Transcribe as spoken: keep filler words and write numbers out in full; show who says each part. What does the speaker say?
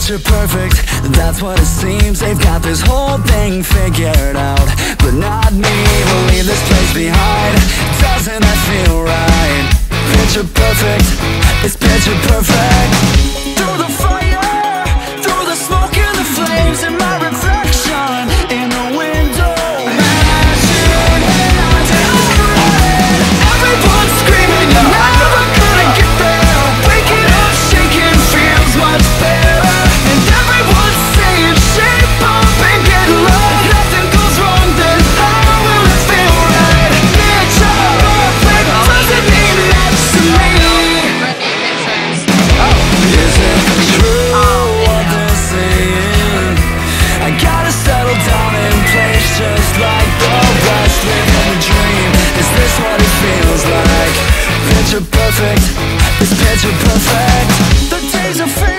Speaker 1: picture perfect, that's what it seems. They've got this whole thing figured out, but not me. We'll leave this place behind, doesn't that feel right? Picture perfect, it's picture perfect. Through the fire, through the smoke and the flames, and my reflection in the window. Imagine, imagine alright. Everyone's screaming, you're never gonna get there. Waking up, shaking, feels much better. And everyone's saying, shape up and get low. If nothing goes wrong, then how will it feel right? Picture perfect doesn't mean much to me. Is it true what they're saying? I gotta settle down in place just like the rest. Living a dream, is this what it feels like? Picture perfect, it's picture perfect. The days are fading.